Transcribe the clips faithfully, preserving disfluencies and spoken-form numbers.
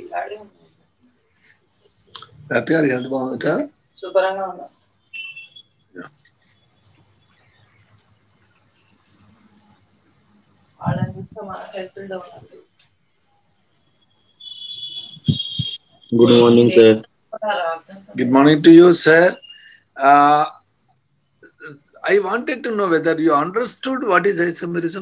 Happy గారికి ఎంత బాగుందా? సూపర్గా ఉందా? వాళ్ళని చూస్తే మన హెల్త్ డౌన్ అవుతుంది. Good morning, sir. Good morning to you, sir. Uh, I wanted to know whether you understood what is isomerism.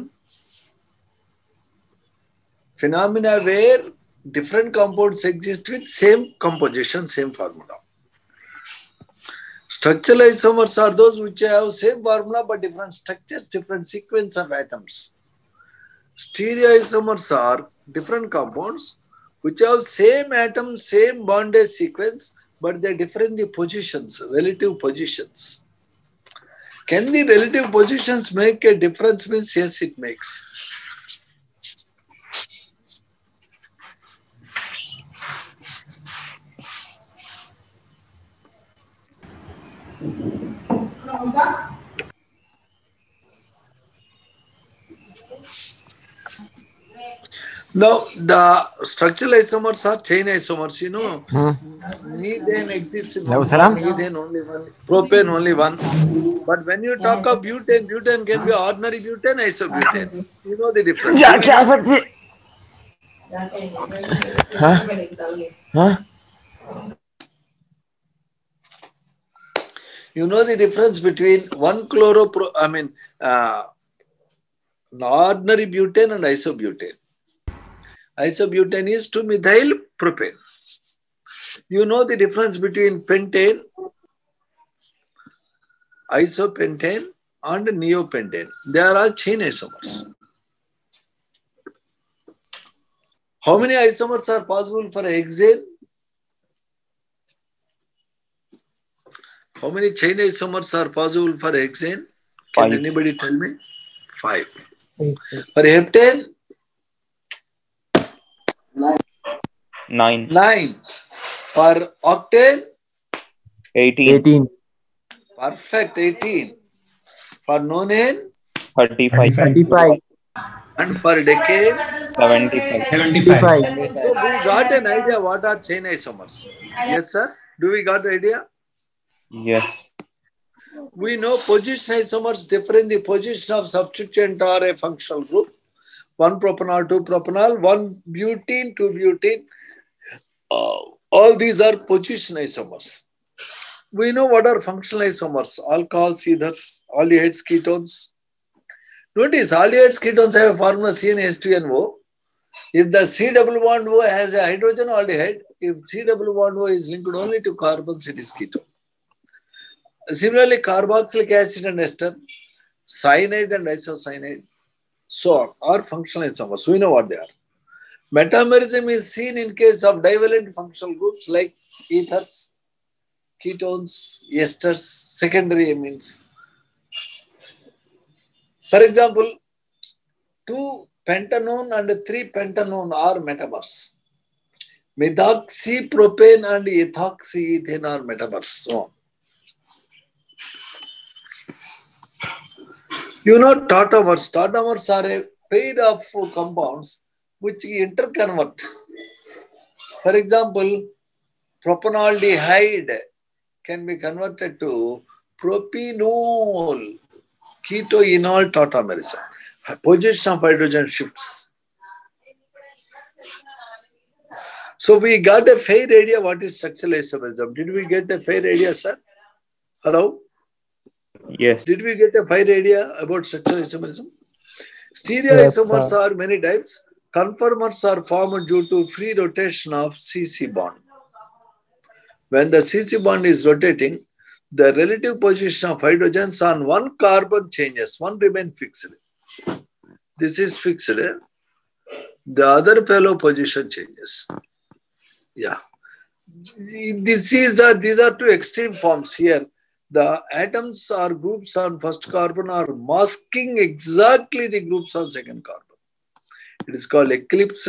Phenomena where different compounds exist with same composition, same formula. Structural isomers are those which have same formula but different structures, different sequence of atoms. Stereoisomers are different compounds which have same atom, same bondage sequence, but they differ in the positions, relative positions. Can the relative positions make a difference? Means yes, it makes. Now, the structural isomers are chain isomers, you know. Hmm. Methane exists in one form, methane only one, propane only one. But when you talk of butane, butane can be ordinary butane, isobutane. You know the difference. क्या क्या सकती? हाँ? हाँ? You know the difference between one chloro, I mean, uh, ordinary butane and isobutane. Isobutane is two methyl propane. You know the difference between pentane, isopentane and neopentane. They are all chain isomers. How many isomers are possible for hexane? How many chain isomers are possible for hexane? Can Five. Anybody tell me? Five. For heptane? Nine. Nine. For octane? Eighteen. eighteen. Perfect, eighteen. For nonane? Thirty-five. thirty-five. And for decane? Seventy-five. seventy-five. So we got an idea what are chain isomers. Yes, sir? Do we got the idea? Yes. We know position isomers differ in the position of substituent or a functional group. One propanol, two propanol, one butene, two butene. Uh, all these are position isomers. We know what are functional isomers. Alcohols, ethers, aldehydes, ketones. Notice aldehydes, ketones have a formula C N H two N O. If the C double bond O has a hydrogen aldehyde, if C double bond O is linked only to carbons, it is ketone. Similarly, carboxylic acid and ester, cyanide and isocyanide, so on, are functional isomers. We know what they are. Metamerism is seen in case of divalent functional groups like ethers, ketones, esters, secondary amines. For example, two pentanone and three pentanone are metamers. Methoxypropane and ethoxyethane are metamers. So on. You know tautomers. Tautomers are a pair of compounds which interconvert. For example, propanaldehyde can be converted to propanol, ketoenol tautomerism. Position of hydrogen shifts. So we got a fair idea what is structural isomerism. Did we get a fair idea, sir? Hello? Yes. Did we get a fair idea about structural isomerism? Stereoisomers yes, are many types. Conformers are formed due to free rotation of C C bond. When the C C bond is rotating, the relative position of hydrogens on one carbon changes. One remains fixed. This is fixed. The other fellow position changes. Yeah. This is a, these are two extreme forms here. The atoms or groups on first carbon are masking exactly the groups on second carbon. It is called eclipsed.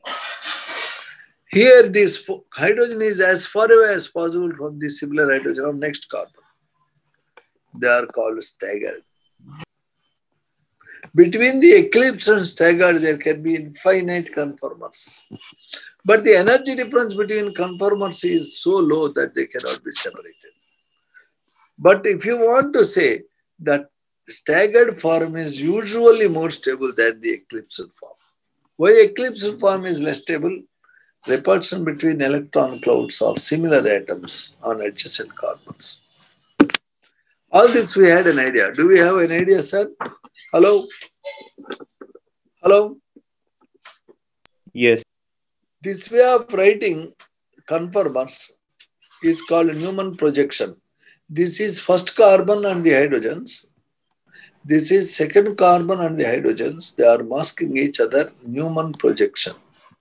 Here, this hydrogen is as far away as possible from the similar hydrogen of next carbon. They are called staggered. Between the eclipse and staggered, there can be infinite conformers. But the energy difference between conformers is so low that they cannot be separated. But if you want to say that staggered form is usually more stable than the eclipsed form. Why eclipsed form is less stable? Repulsion between electron clouds of similar atoms on adjacent carbons. All this we had an idea. Do we have an idea, sir? Hello? Hello? Yes. This way of writing conformers is called Newman projection. This is first carbon and the hydrogens. This is second carbon and the hydrogens. They are masking each other. Newman projection.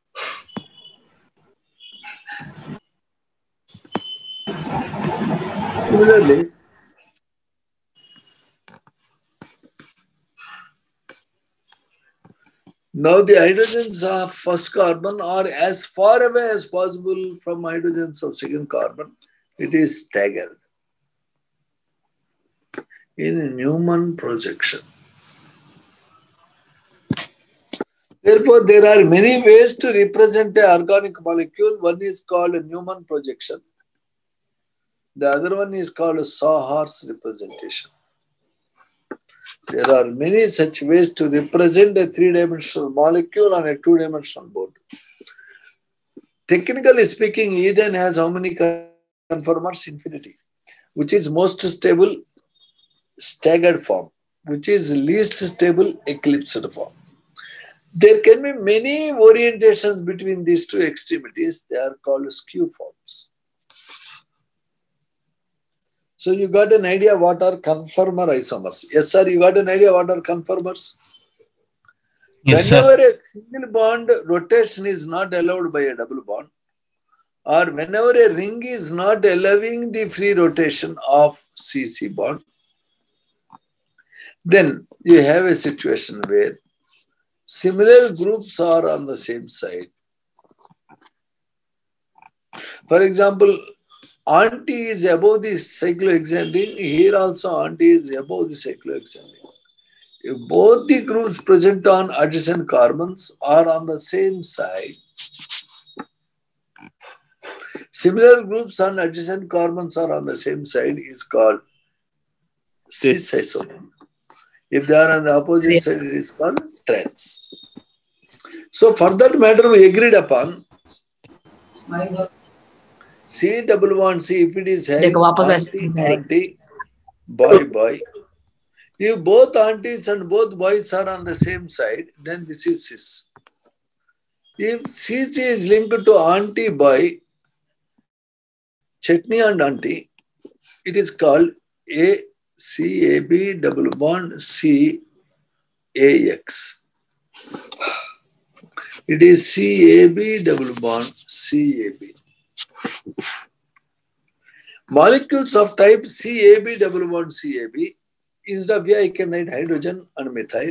Similarly, now the hydrogens of first carbon are as far away as possible from hydrogens of second carbon. It is staggered in Newman projection. Therefore, there are many ways to represent an organic molecule. One is called a Newman projection. The other one is called a Sawhorse representation. There are many such ways to represent a three-dimensional molecule on a two-dimensional board. Technically speaking, Eden has how many conformers? Infinity. Which is most stable? Staggered form. Which is least stable? Eclipsed form. There can be many orientations between these two extremities. They are called skew forms. So you got an idea what are conformer isomers. Yes, sir, you got an idea what are conformers? Yes, whenever sir. a single bond rotation is not allowed by a double bond, or whenever a ring is not allowing the free rotation of C C bond, then you have a situation where similar groups are on the same side. For example, auntie is above the cyclohexandine. Here also auntie is above the cyclohexandine. If both the groups present on adjacent carbons are on the same side, similar groups on adjacent carbons are on the same side is called cis isomer. If they are on the opposite side, it is called trans. So for that matter, we agreed upon C double bond C if it is having auntie, auntie, boy, boy. If both aunties and both boys are on the same side, then this is cis. If C C is linked to auntie, boy, chutney and auntie, it is called A C A B double bond C A X. It is C A B double bond C A B. Molecules of type C A B double bond C A B, instead of here I can write hydrogen and methyl.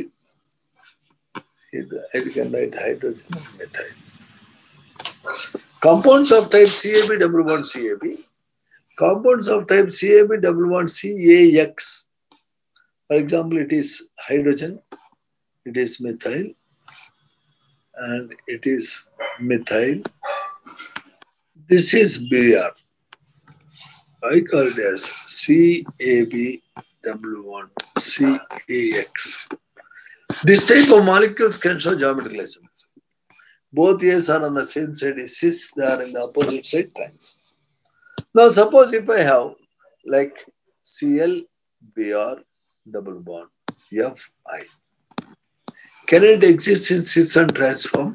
I can write hydrogen and methyl. Compounds of type C A B double bond C A B. Compounds of type C A B double bond C A X. For example, it is hydrogen, it is methyl, and it is methyl. This is B R. I call it as C A B double bond C A X. This type of molecules can show geometrical isomerism. Both A's are on the same side is cis, they are in the opposite side trans. Now suppose if I have like Cl, Br, double bond, Fi. Can it exist in cis and trans form?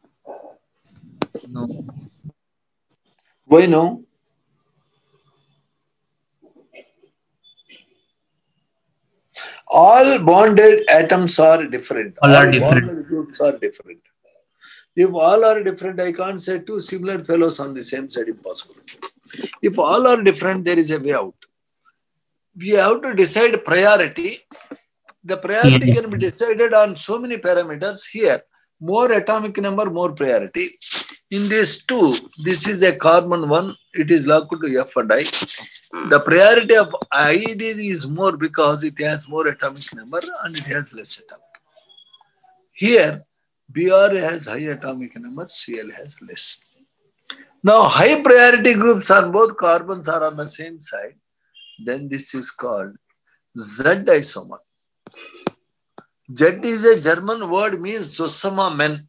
No. Why no? All bonded atoms are different. All are all different. bonded groups are different. If all are different, I can't say two similar fellows on the same side, impossible. If all are different, there is a way out. We have to decide priority. The priority Yeah. can be decided on so many parameters. Here, more atomic number, more priority. In this two, this is a carbon one, it is locked to F and I. The priority of I D is more because it has more atomic number and it has less atomic. Here, B R has high atomic number, C L has less. Now, high priority groups are both carbons are on the same side. Then this is called Z isomer. Z is a German word, means Zusammenhang.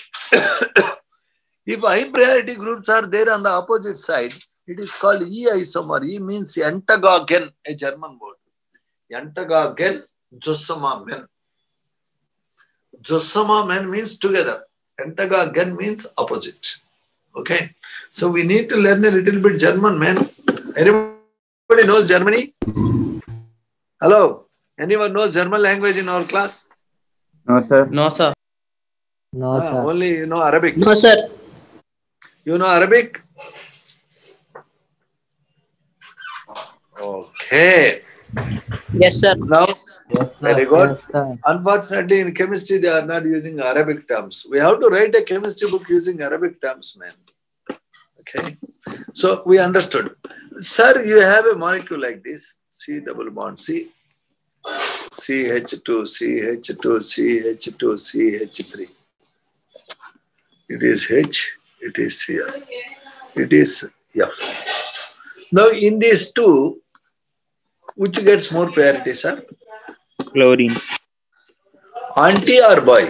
If high priority groups are there on the opposite side, it is called E isomer. E means Entagogene, a German word. Entagogene, Zusammenhang. Zusammenhang means together. Entagogene means opposite. Okay. So we need to learn a little bit German, man. Anybody knows Germany? Hello? Anyone knows German language in our class? No, sir. No, sir. No, Ah, sir. only you know Arabic. No, sir. You know Arabic? Okay. Yes, sir. Now, Yes, sir. very good. Yes, sir. Unfortunately, in chemistry, they are not using Arabic terms. We have to write a chemistry book using Arabic terms, man. Okay. So we understood. Sir, you have a molecule like this, C double bond C, C H two, C H two, C H two, C H three. It is H, it is C L, it is F. Now, in these two, which gets more priority, sir? Chlorine. Auntie or boy?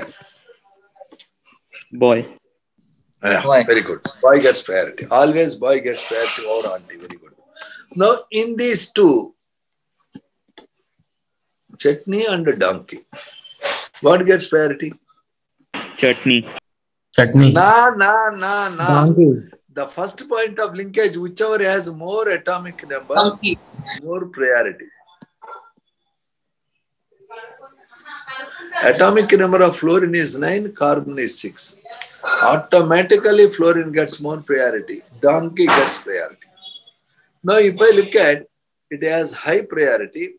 Boy. Yeah, Boy. very good. Boy gets priority. Always boy gets priority over auntie. Very good. Now, in these two, chutney and donkey, what gets priority? Chutney. Chutney. Na, na, na, na. Donkey. The first point of linkage, whichever has more atomic number, Donkey. more priority. Atomic number of fluorine is nine, carbon is six. Automatically, fluorine gets more priority. Donkey gets priority. Now, if I look at it has high priority,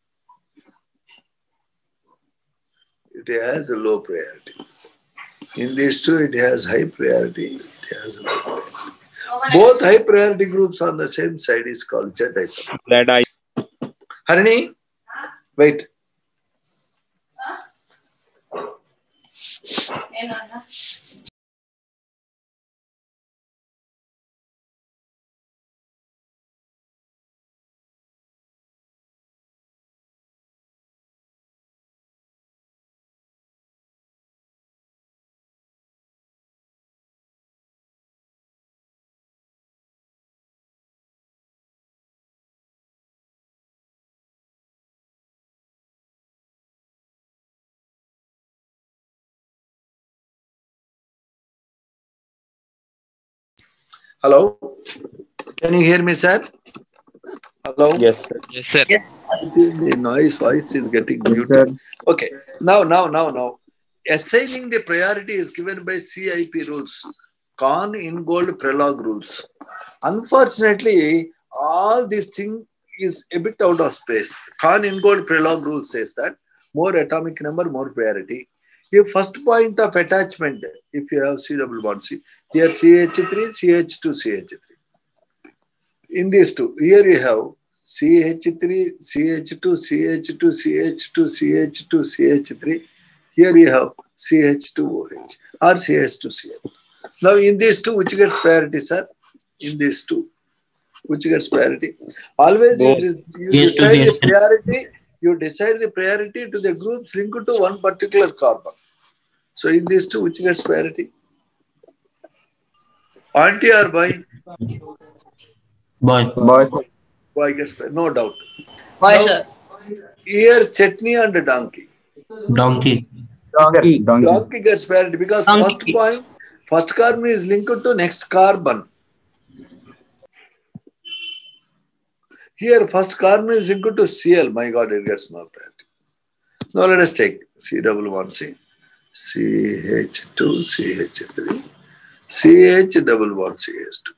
it has a low priority. In these two, it has high priority, it has low priority. Both high priority groups on the same side is called Z isomer. That I. Harini, wait. Hello? Can you hear me, sir? Hello? Yes, sir. Yes, sir. The noise voice is getting muted. Okay. Now, now, now, now. Assigning the priority is given by C I P rules. Kahn, Ingold, Prelog rules. Unfortunately, all this thing is a bit out of space. Kahn, Ingold, Prelog rule says that more atomic number, more priority. If first point of attachment, if you have C double bond C, here C H three, C H two, C H three. In these two, here you have C H three, C H two, C H two, C H two, C H two, C H three. Here you have C H two O H or C H two C L. Now in these two, which gets priority, sir? In these two, which gets priority? Always you, Both. you Yes, decide yes. the priority, you decide the priority to the groups linked to one particular carbon. So in these two, which gets priority? Auntie or boy? Boy. Boy, sir. Boy gets priority, no doubt. Why, Now, sir? here chutney and donkey. Donkey. Donkey. Donkey. Donkey gets priority because Donkey. first point, first carbon is linked to next carbon. Here, first carbon is linked to C L. My God, it gets more priority. Now let us take C double bond C, C H two, C H three, C H double bond C H two.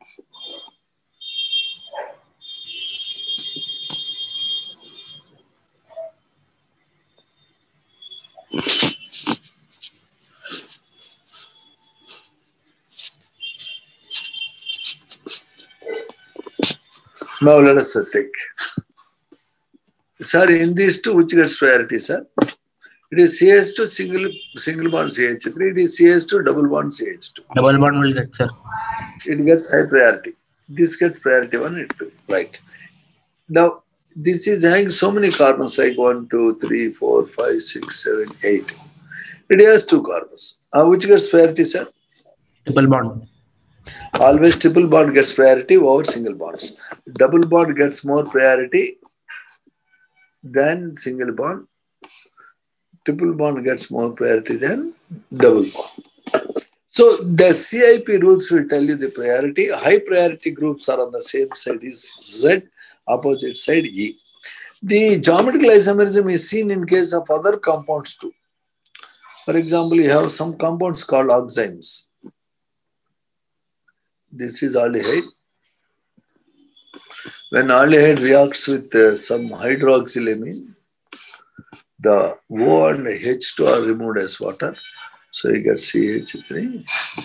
Now let us take. Sir, in these two, which gets priority, sir? It is C H two single single bond C H three. It is C H two double bond C H two. Double bond will get, sir. It gets high priority. This gets priority one and two. Right. Now, this is having so many carbons like one, two, three, four, five, six, seven, eight. It has two carbons. Uh, which gets priority, sir? Triple bond. Always triple bond gets priority over single bonds. Double bond gets more priority than single bond. Triple bond gets more priority than double bond. So the C I P rules will tell you the priority. High priority groups are on the same side is Z, opposite side E. The geometrical isomerism is seen in case of other compounds too. For example, you have some compounds called oximes. This is aldehyde. When aldehyde reacts with uh, some hydroxylamine, the O and H two are removed as water. So you get C H three.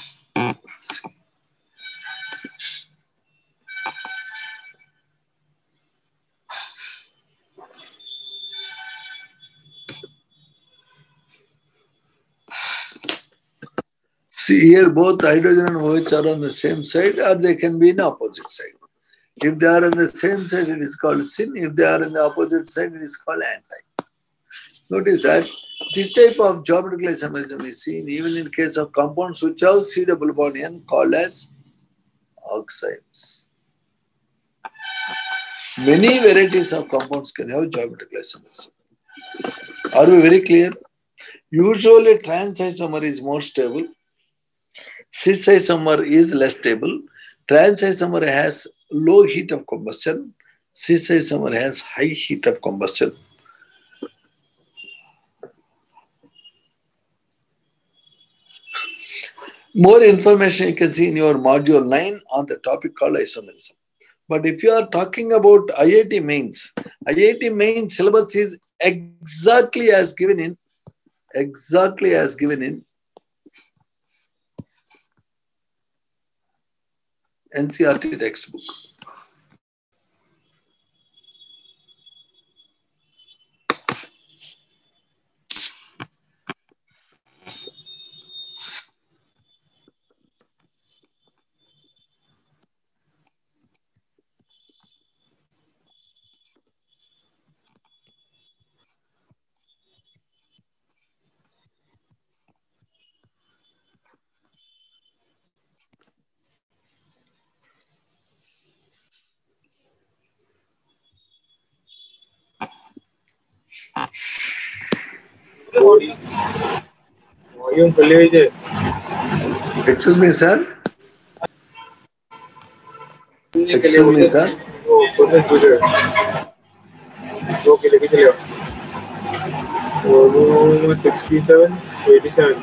See here, both hydrogen and OH are on the same side, or they can be in opposite side. If they are on the same side, it is called syn. If they are on the opposite side, it is called anti. Notice that this type of geometrical isomerism is seen even in case of compounds which have C double bond N called as oximes. Many varieties of compounds can have geometrical isomerism. Are we very clear? Usually trans isomer is more stable. Cis isomer is less stable. Trans isomer has low heat of combustion. Cis isomer has high heat of combustion. More information you can see in your module nine on the topic called isomerism. But if you are talking about I I T mains, I I T main syllabus is exactly as given in, exactly as given in N C E R T textbook. Excuse me, sir. Excuse me, sir. sixty-seven, eighty-seven.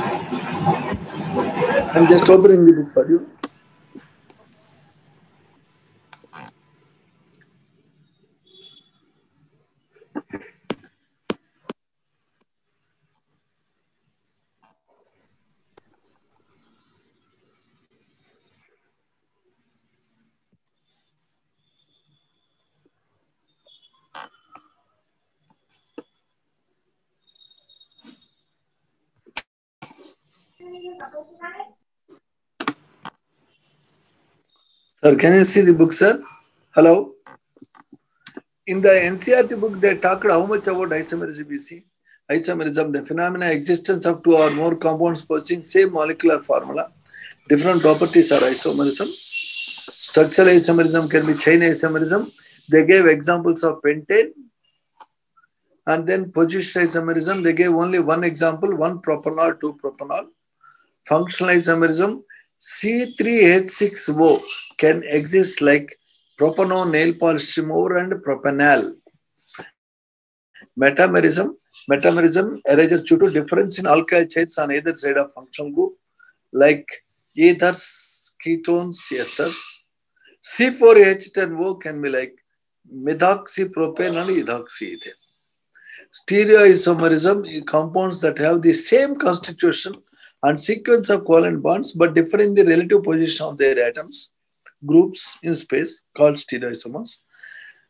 I'm just opening the book for you. Sir, can you see the book, sir? Hello? In the N C E R T book, they talked how much about isomerism you see? Isomerism, the phenomena existence of two or more compounds possessing same molecular formula. Different properties are isomerism. Structural isomerism can be chain isomerism. They gave examples of pentane. And then position isomerism, they gave only one example, one propanol, two propanol. Functional isomerism, C three H six O can exist like propanol, nail polish remover, and propanol. Metamerism, metamerism arises due to difference in alkyl chains on either side of functional group, like ethers, ketones, esters. C four H ten O can be like methoxypropane and ethoxyethane. Stereoisomerism, compounds that have the same constitution and sequence of covalent bonds but differ in the relative position of their atoms, groups in space, called stereoisomers.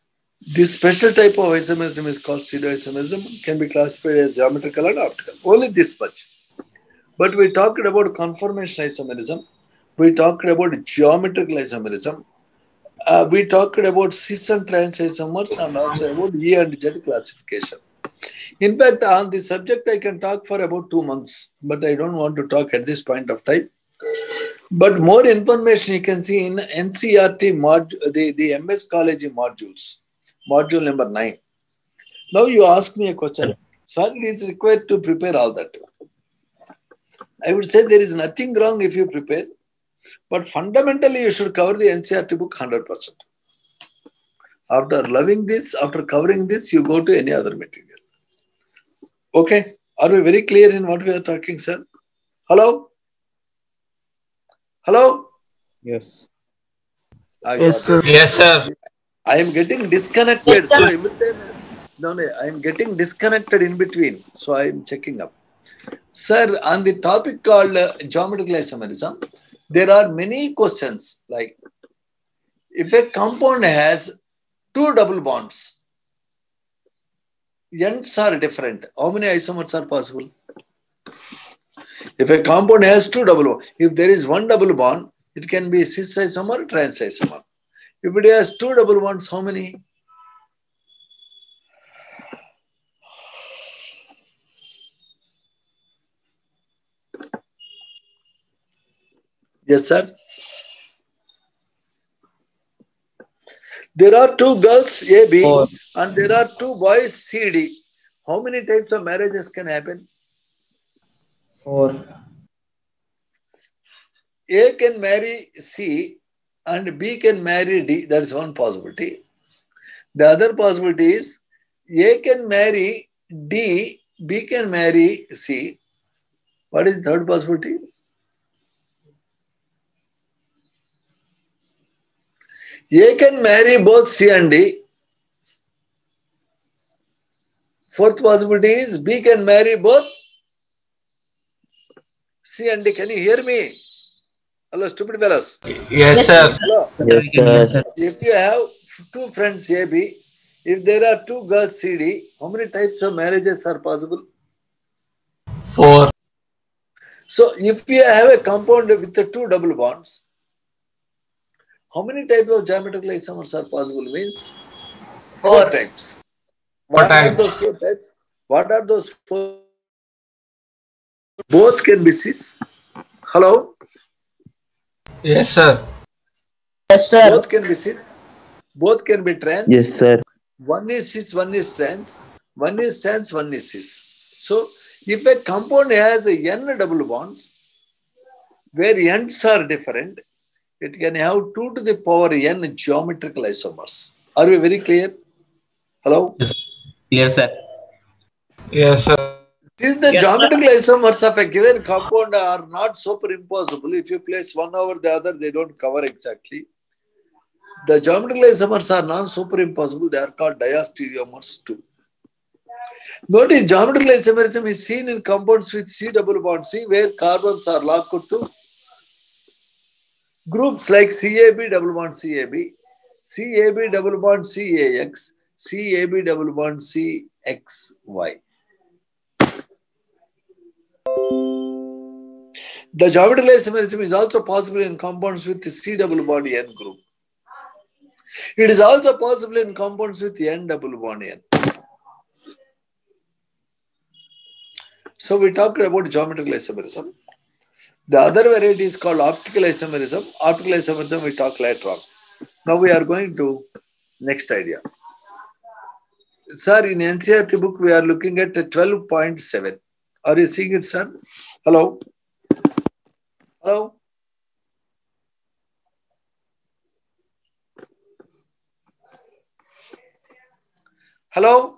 This special type of isomerism is called stereoisomerism, can be classified as geometrical and optical. Only this much. But we talked about conformation isomerism. We talked about geometrical isomerism. Uh, we talked about cis and trans isomers and also about E and Z classification. In fact, on this subject, I can talk for about two months, but I don't want to talk at this point of time. But more information you can see in N C E R T mod, the, the M S College modules, module number nine. Now you ask me a question. Sir, it is required to prepare all that. I would say there is nothing wrong if you prepare, but fundamentally you should cover the N C E R T book one hundred percent. After loving this, after covering this, you go to any other material. Okay, are we very clear in what we are talking, sir? Hello? Hello? Yes. I Yes, got it. sir. Yes, sir. I am getting disconnected. So every time, no, no, I am getting disconnected in between. So I am checking up. Sir, on the topic called uh, geometrical isomerism, there are many questions like if a compound has two double bonds, ends are different. How many isomers are possible? If a compound has two double bonds, if there is one double bond, it can be cis isomer, trans isomer. If it has two double bonds, how many? Yes, sir. There are two girls, A, B, Four. and there are two boys, C, D. How many types of marriages can happen? Four. A can marry C and B can marry D. That's one possibility. The other possibility is A can marry D, B can marry C. What is the third possibility? A can marry both C and D. Fourth possibility is B can marry both C and D. Can you hear me? Hello, stupid fellows. Yes, sir. Hello. Yes, sir. If you have two friends A, B, if there are two girls C, D, how many types of marriages are possible? Four. So if you have a compound with the two double bonds, how many types of geometrical isomers are possible? Means four, four types. What Four are types. those four types? What are those four? Both can be cis. Hello? Yes, sir. Yes, sir. Both can be cis. Both can be trans. Yes, sir. One is cis, one is trans. One is trans, one is cis. So, if a compound has a n double bonds, where ends are different, it can have two to the power n geometrical isomers. Are we very clear? Hello? Yes, yes sir. Yes, sir. Since the Yes, geometrical isomers of a given compound are not superimposable, if you place one over the other, they don't cover exactly. The geometrical isomers are non-superimposable. They are called diastereomers too. Notice geometrical isomerism is seen in compounds with C double bond C, where carbons are locked to groups like C A B double bond C A B, C A B double bond C A X, C A B double bond C X Y. The geometrical isomerism is also possible in compounds with the C double bond N group. It is also possible in compounds with N double bond N. So we talked about geometrical isomerism. The other variety is called optical isomerism. Optical isomerism we talk later on. Now we are going to next idea. Sir, in N C E R T book we are looking at twelve point seven. Are you seeing it, sir? Hello? Hello? Hello?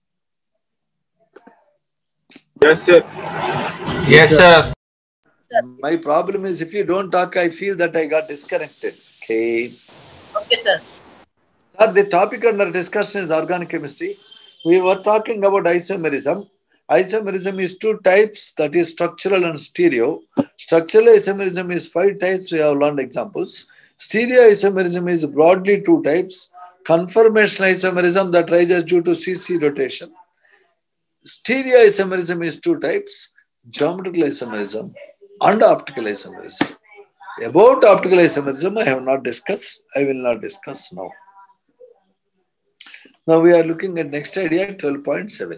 Yes, sir. Yes, sir. My problem is if you don't talk, I feel that I got disconnected. Okay. Okay, sir. Sir, the topic under discussion is organic chemistry. We were talking about isomerism. Isomerism is two types, that is structural and stereo. Structural isomerism is five types, we have learned examples. Stereo isomerism is broadly two types. Conformational isomerism that rises due to C C rotation. Stereoisomerism is two types, geometrical isomerism and optical isomerism. About optical isomerism, I have not discussed. I will not discuss now. Now we are looking at next idea, twelve point seven.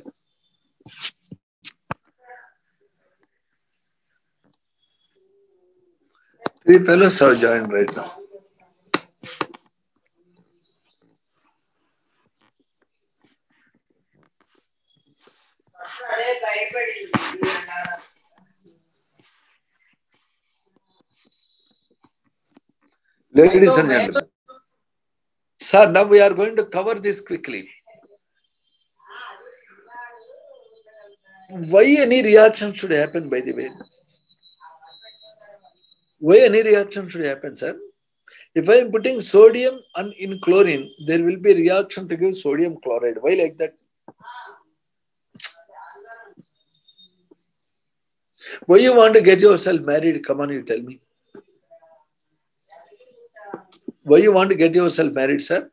Three fellows have joined right now. Ladies and gentlemen, sir, now we are going to cover this quickly. Why any reaction should happen, by the way? Why any reaction should happen, sir? If I am putting sodium and in chlorine, there will be a reaction to give sodium chloride. Why like that? Why you want to get yourself married? Come on, you tell me. Why you want to get yourself married, sir?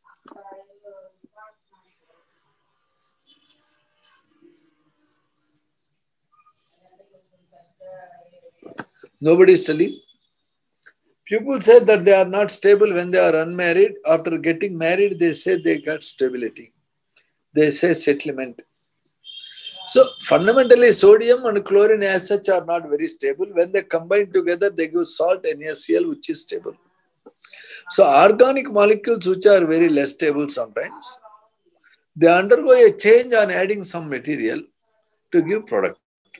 Nobody is telling. People say that they are not stable when they are unmarried. After getting married, they say they got stability. They say settlement. So fundamentally, sodium and chlorine as such are not very stable. When they combine together, they give salt NaCl, which is stable. So organic molecules which are very less stable sometimes, they undergo a change on adding some material to give product.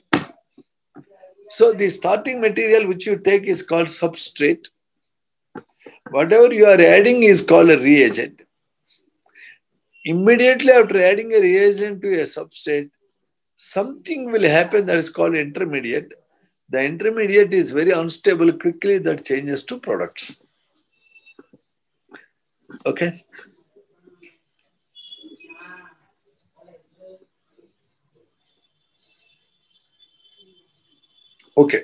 So the starting material which you take is called substrate. Whatever you are adding is called a reagent. Immediately after adding a reagent to a substrate, something will happen that is called intermediate. The intermediate is very unstable, quickly that changes to products. Okay. Okay.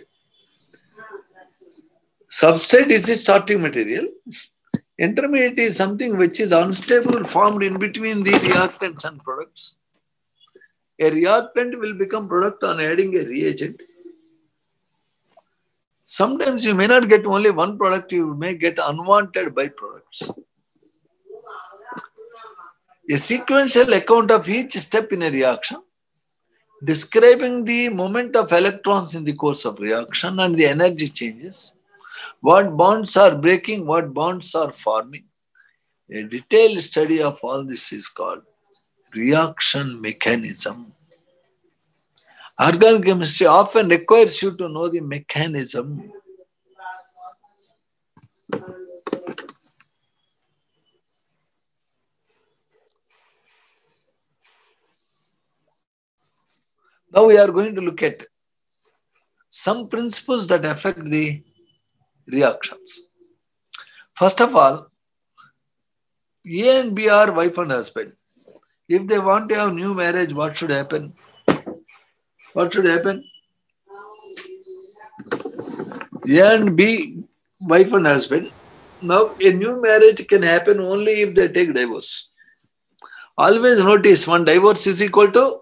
Substrate is the starting material. Intermediate is something which is unstable, formed in between the reactants and products. A reactant will become product on adding a reagent. Sometimes you may not get only one product, you may get unwanted byproducts. A sequential account of each step in a reaction, describing the movement of electrons in the course of reaction and the energy changes, what bonds are breaking, what bonds are forming. A detailed study of all this is called reaction mechanism. Organic chemistry often requires you to know the mechanism. Now we are going to look at some principles that affect the reactions. First of all, A and B are wife and husband. If they want to have new marriage, what should happen? What should happen? A and B, wife and husband. Now, a new marriage can happen only if they take divorce. Always notice one divorce is equal to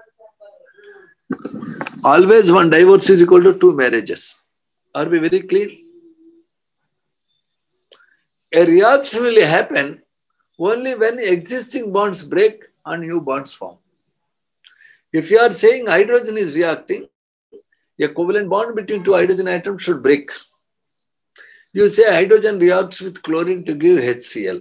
Always one divorce is equal to two marriages. Are we very clear? A reaction will happen only when existing bonds break and new bonds form. If you are saying hydrogen is reacting, a covalent bond between two hydrogen atoms should break. You say hydrogen reacts with chlorine to give HCl.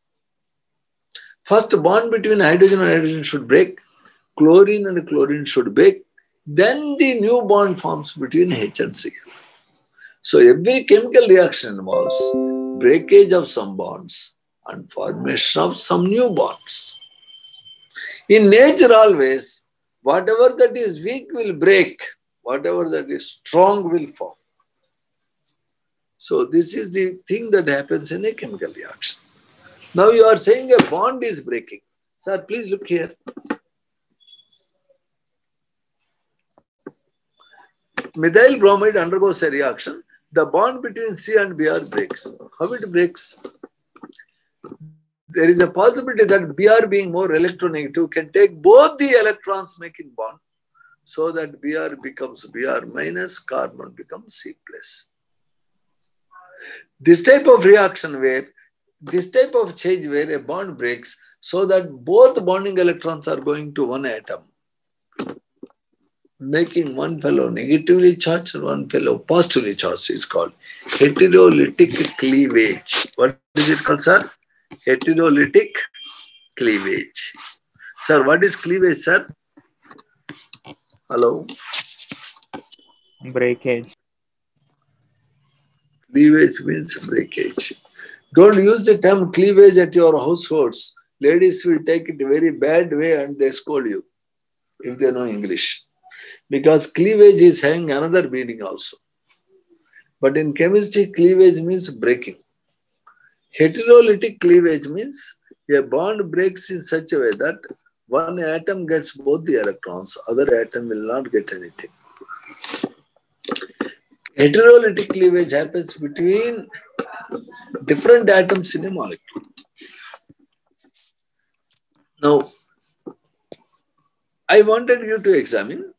First bond between hydrogen and hydrogen should break, chlorine and chlorine should break, then the new bond forms between H and Cl. So every chemical reaction involves breakage of some bonds and formation of some new bonds. In nature always, whatever that is weak will break, whatever that is strong will form. So this is the thing that happens in a chemical reaction. Now you are saying a bond is breaking. Sir, please look here. Methyl bromide undergoes a reaction. The bond between C and Br breaks. How it breaks? there is a possibility that Br being more electronegative can take both the electrons making bond, so that Br becomes Br minus, carbon becomes C plus. This type of reaction where, this type of change where a bond breaks so that both bonding electrons are going to one atom, making one fellow negatively charged and one fellow positively charged, is called heterolytic cleavage. What is it called, sir? Heterolytic cleavage. Sir, what is cleavage, sir? Hello? Breakage. Cleavage means breakage. Don't use the term cleavage at your households. Ladies will take it very bad way and they scold you if they know English. Because cleavage is having another meaning also. But in chemistry, cleavage means breaking. Heterolytic cleavage means a bond breaks in such a way that one atom gets both the electrons, other atom will not get anything. Heterolytic cleavage happens between different atoms in a molecule. Now, I wanted you to examine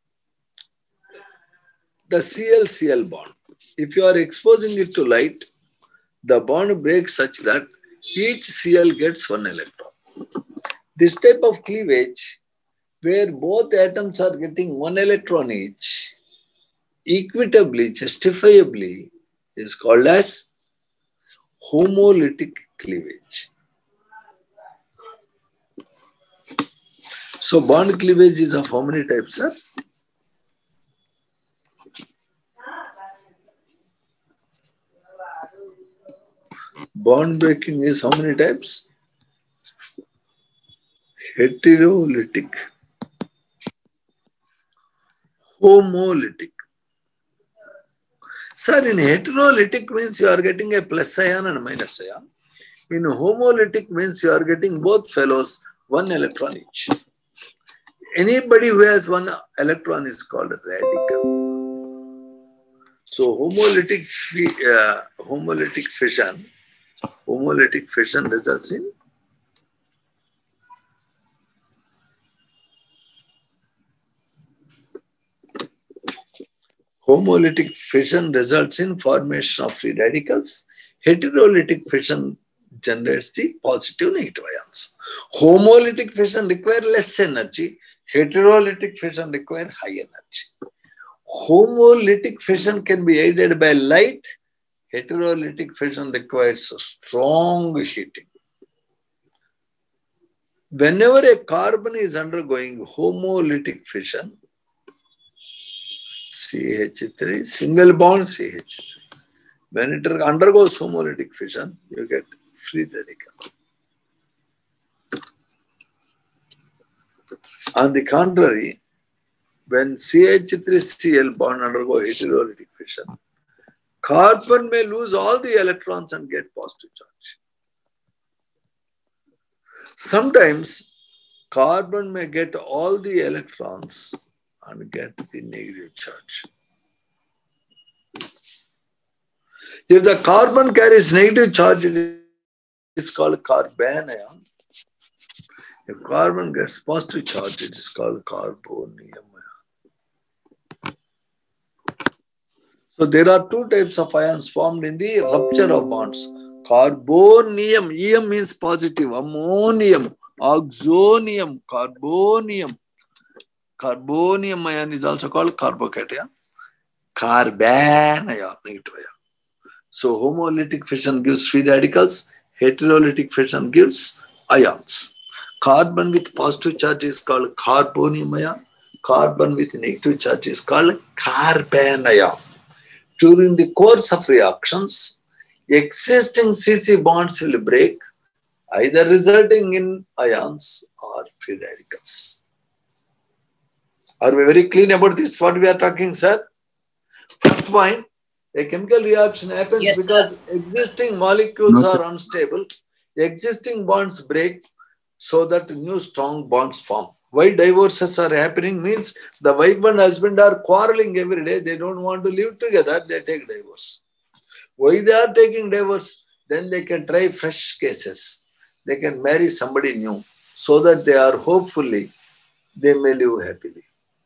the Cl C l bond. If you are exposing it to light, the bond breaks such that each Cl gets one electron. This type of cleavage, where both atoms are getting one electron each, equitably, justifiably, is called as homolytic cleavage. So bond cleavage is of how many types, sir? Bond breaking is how many types? Heterolytic, homolytic. Sir, in heterolytic means you are getting a plus ion and a minus ion. In homolytic means you are getting both fellows one electron each. Anybody who has one electron is called a radical. So homolytic, uh, homolytic fission, homolytic fission results in homolytic fission results in formation of free radicals. Heterolytic fission generates the positive negative ions. Homolytic fission requires less energy. Heterolytic fission requires high energy. Homolytic fission can be aided by light. Heterolytic fission requires strong heating. Whenever a carbon is undergoing homolytic fission, C H three, single bond C H three. When it undergoes homolytic fission, you get free radical. On the contrary, when C H three C l bond undergo heterolytic fission, carbon may lose all the electrons and get positive charge. Sometimes carbon may get all the electrons and get the negative charge. If the carbon carries negative charge, it is called carbanion. If carbon gets positive charge, it is called carbonium. So there are two types of ions formed in the rupture of bonds. Carbonium, ium means positive, ammonium, oxonium, carbonium. Carbonium ion is also called carbocation. Carbanion, negative ion. So homolytic fission gives free radicals. Heterolytic fission gives ions. Carbon with positive charge is called carbonium ion. Carbon with negative charge is called carbanion. During the course of reactions, existing C C bonds will break, either resulting in ions or free radicals. Are we very clean about this, what we are talking, sir? First point, a chemical reaction happens yes, because sir. existing molecules no, are unstable. Existing bonds break so that new strong bonds form. Why divorces are happening means the wife and husband are quarreling every day. They don't want to live together. They take divorce. Why they are taking divorce? Then they can try fresh cases. they can marry somebody new so that they are hopefully, they may live happily.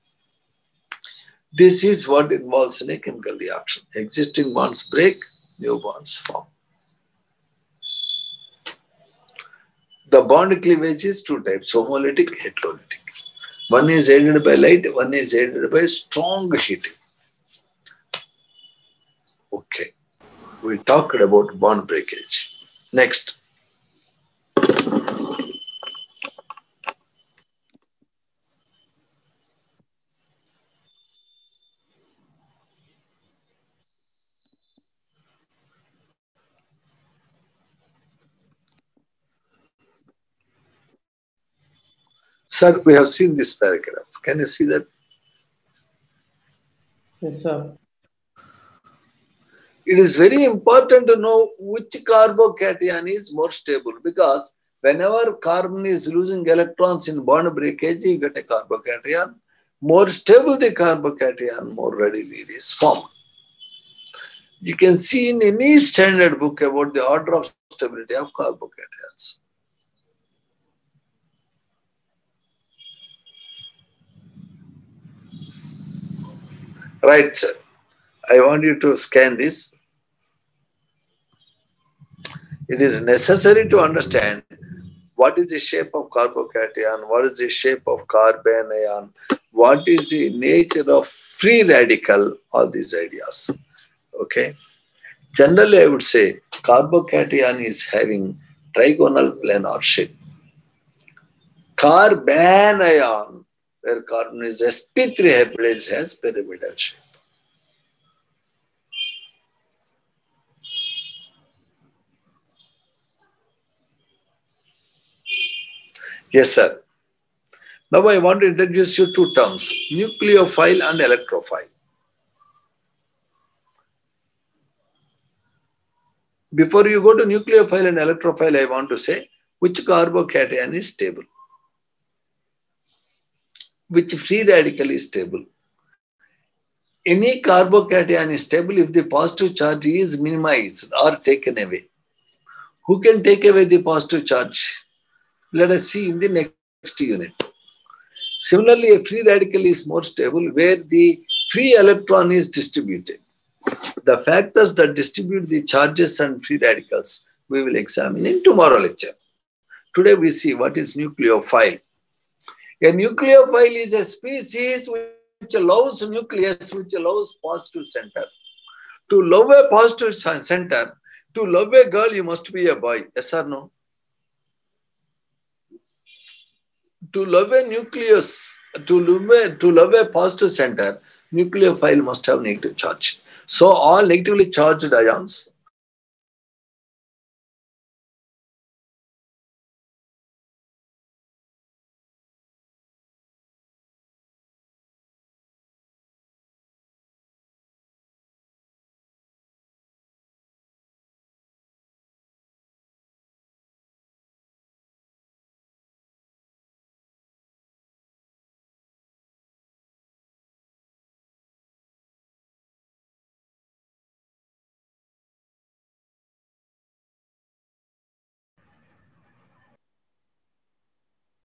This is what involves in a chemical reaction. Existing bonds break, new bonds form. The bond cleavage is two types, homolytic, heterolytic. One is aided by light, one is aided by strong heating. Okay, we talked about bond breakage. Next. Sir, we have seen this paragraph. Can you see that? Yes, sir. It is very important to know which carbocation is more stable, because whenever carbon is losing electrons in bond breakage, you get a carbocation. More stable the carbocation, more readily it is formed. You can see in any standard book about the order of stability of carbocations. Right, sir. I want you to scan this. It is necessary to understand what is the shape of carbocation, what is the shape of carbon ion, what is the nature of free radical, all these ideas. Okay. Generally, I would say carbocation is having trigonal planar shape. Carbon ion, where carbon is s p three hybridized, has pyramidal shape. Yes, sir. Now I want to introduce you two terms, nucleophile and electrophile. Before you go to nucleophile and electrophile, I want to say which carbocation is stable, which free radical is stable. Any carbocation is stable if the positive charge is minimized or taken away. Who can take away the positive charge? Let us see in the next unit. Similarly, a free radical is more stable where the free electron is distributed. The factors that distribute the charges and free radicals we will examine in tomorrow lecture. Today we see what is nucleophile. A nucleophile is a species which allows nucleus, which allows positive center. To love a positive center, to love a girl, you must be a boy. Yes or no? To love a nucleus, to love a, to love a positive center, nucleophile must have negative charge. So all negatively charged ions